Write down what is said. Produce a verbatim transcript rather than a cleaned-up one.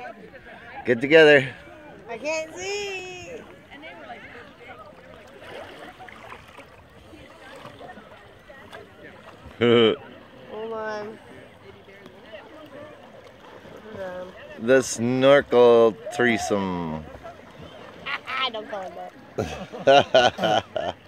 Get together. I can't see. Hold on. The snorkel threesome. I don't call it that.